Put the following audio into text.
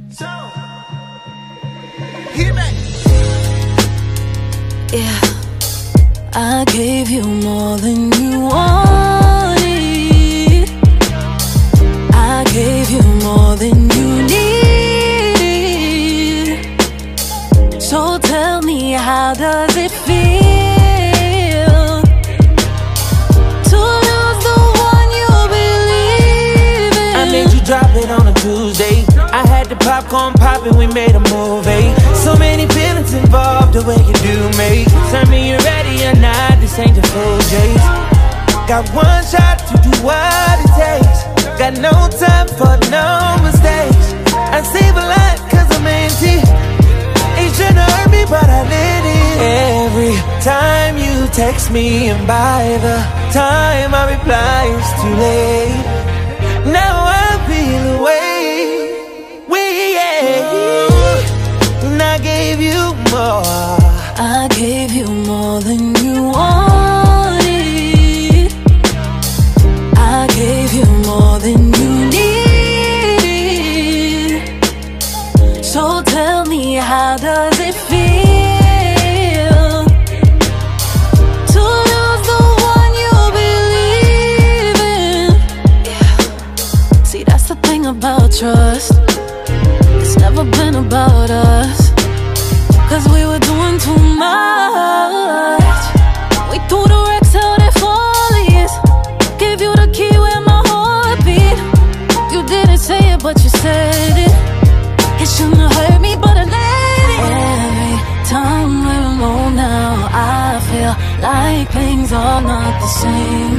So, hear me. Yeah, I gave you more than you wanted. I gave you more than you need. So tell me, how does it feel to lose the one you believe in? I made you drop it on a Tuesday. I had the popcorn poppin', we made a movie. So many feelings involved, the way you do me. Tell me you're ready or not, this ain't the full J's. Got one shot to do what it takes. Got no time for no mistakes. I save a lot cause I'm empty. Ain't tryna hurt me but I let it. Every time you text me and by the time I reply it's too late. Now I feel away. And I gave you more. I gave you more than you wanted. I gave you more than you need. So tell me, how does it feel to lose the one you believe in? Yeah. See, that's the thing about trust. It's never been about us, cause we were doing too much. We threw the wrecks out at Follies. Gave you the key where my heart beat. You didn't say it, but you said it. It shouldn't have hurt me, but I let it. Every time we're alone now, I feel like things are not the same.